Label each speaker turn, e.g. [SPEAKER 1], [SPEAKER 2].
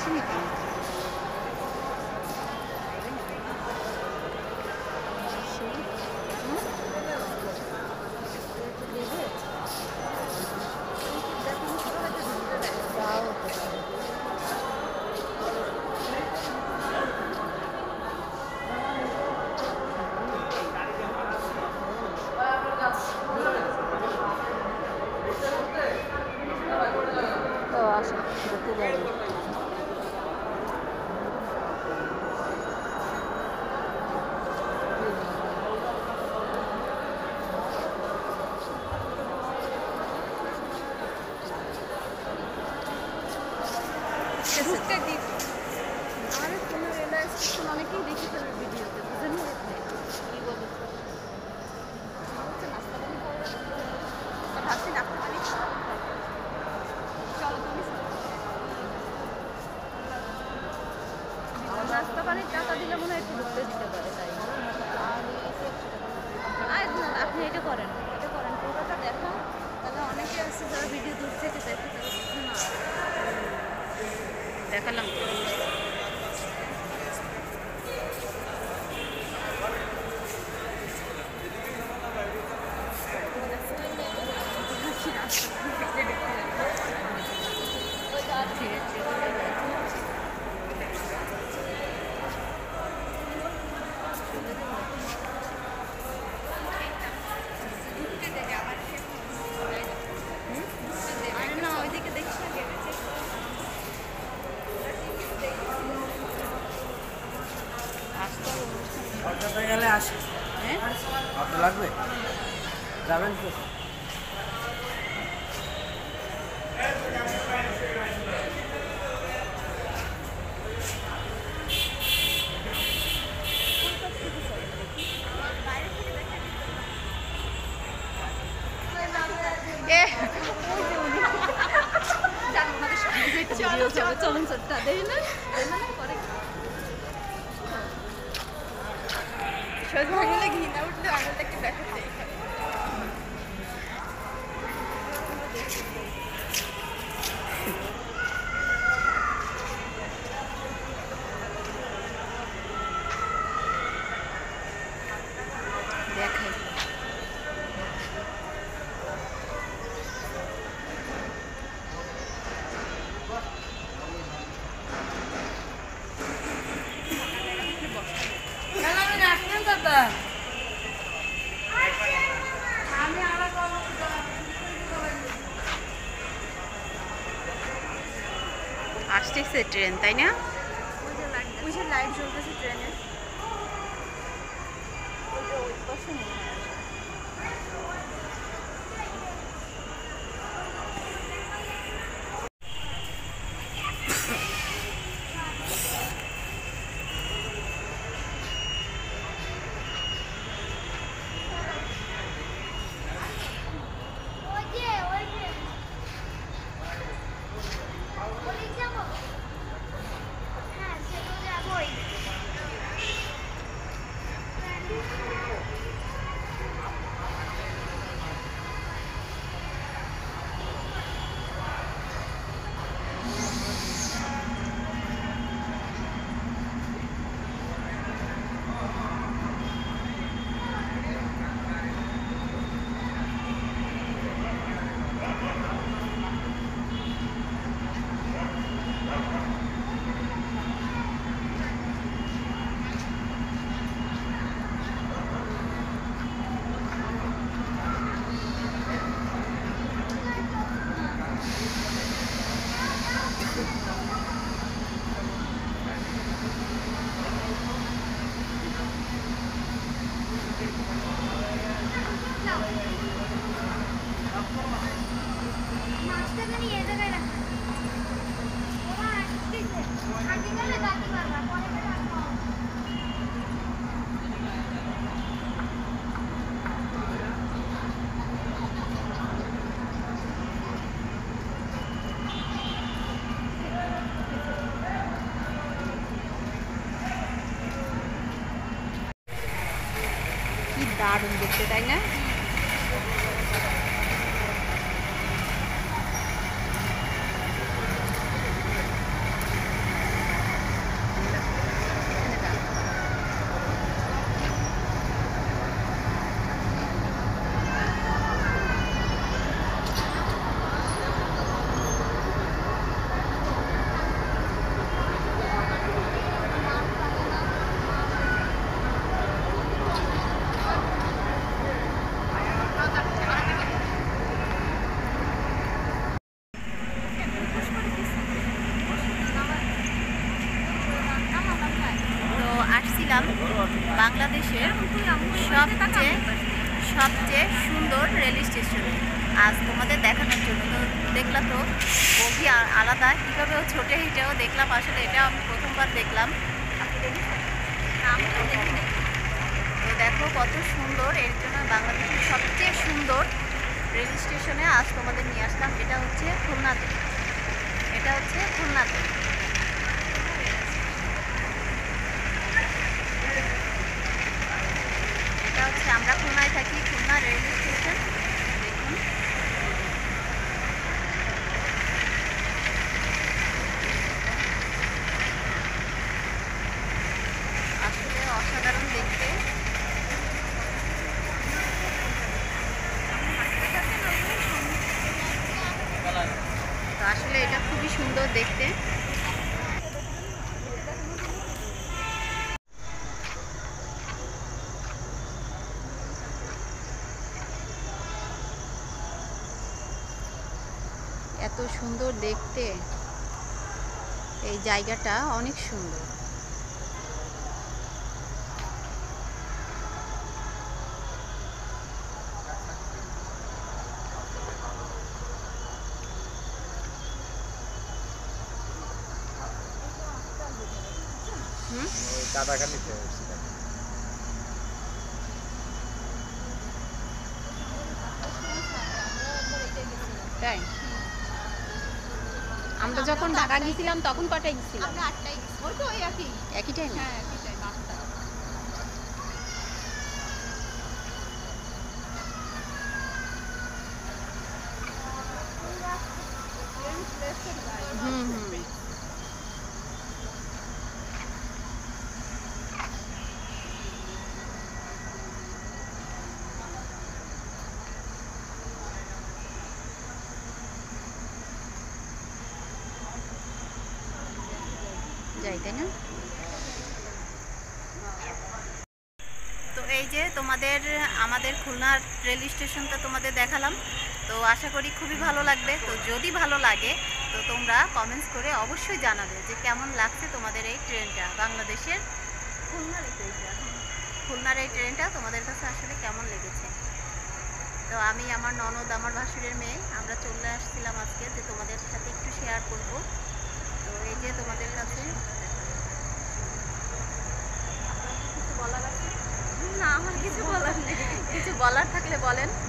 [SPEAKER 1] আসেনি কেন? তো আসো ঘুরতে যাবো। আমাদের কোনো রেলওয়ে স্টেশন অনেকেই দেখে ফেলে ভিডিওতে, বুঝেন না? কি বলে নাস্তা পানি খাওয়া ভাবছি নাস্তা পানি চলো তুমি নাস্তা পানির টাকা দিলে মনে হয় একটু ঢুকতে দিতে পারে। তাই আপনি এটা করেন পুরোটা দেখান, তাহলে অনেকে আছে যারা ভিডিও দূর থেকে দেখে তারা বুঝে না। দেখালাম
[SPEAKER 2] গেলে আসে।
[SPEAKER 1] হ্যাঁ
[SPEAKER 2] অটো লাগবে, যাবেন তো?
[SPEAKER 1] চলুন সরটা দেই না পরে
[SPEAKER 3] সোজা আঙুলে ঘি না উঠলে আঙুলটাকে দেখাচ্ছে এখানে।
[SPEAKER 1] দেখাই আসতেছে ট্রেন, তাই না?
[SPEAKER 3] ওই যে লাইট জ্বলতেছে ট্রেনের।
[SPEAKER 1] দারুণ দেখতে, তাই না?
[SPEAKER 4] দেখছিলাম বাংলাদেশের সবচেয়ে সুন্দর রেল স্টেশন আজ তোমাদের দেখানোর জন্য। তো দেখলাম তো ওভি আলাদা কীভাবে ও ছোটে হেঁটেও দেখলাম, আসলে এটা আমি প্রথমবার দেখলাম। আপনি দেখেছেন? আমি তো দেখিনি। তো দেখো কত সুন্দর, এর জন্য বাংলাদেশের সবচেয়ে সুন্দর রেল স্টেশনে আজ তোমাদের নিয়ে আসলাম। এটা হচ্ছে খুলনাতে, এটা হচ্ছে খুলনাতে। এটা হচ্ছে, আমরা খুলনায় থাকি, খুলনা রেল স্টেশন। দেখুন আসলে অসাধারণ দেখতে। তো আসলে এটা খুবই সুন্দর দেখতে। এত সুন্দর দেখতে, এই জায়গাটা অনেক সুন্দর। তাই আমরা যখন ঢাকা গেছিলাম তখন কটায় গেছিলাম?
[SPEAKER 3] আমরা 8টায় গেছি। ওই তো ওই
[SPEAKER 4] একই টাইম।
[SPEAKER 3] হ্যাঁ একই টাইম 8টা।
[SPEAKER 4] হুম হুম। যাই, তাই না? তো এই যে আমাদের খুলনার রেল স্টেশনটা তোমাদের দেখালাম। তো আশা করি খুবই ভালো লাগবে। তো যদি ভালো লাগে তো তোমরা কমেন্টস করে অবশ্যই জানাবে যে কেমন লাগছে তোমাদের এই ট্রেনটা, বাংলাদেশের খুলনার এই ট্রেনটা তোমাদের কাছে আসলে কেমন লেগেছে। তো আমি, আমার ননদ, আমার ভাসুরের মেয়ে, আমরা চলে আসছিলাম আজকে যে তোমাদের সাথে একটু শেয়ার করব। তো এই যে তোমাদের কাছে
[SPEAKER 1] না, আমার কিছু বলার নেই।
[SPEAKER 4] কিছু বলার থাকলে বলেন।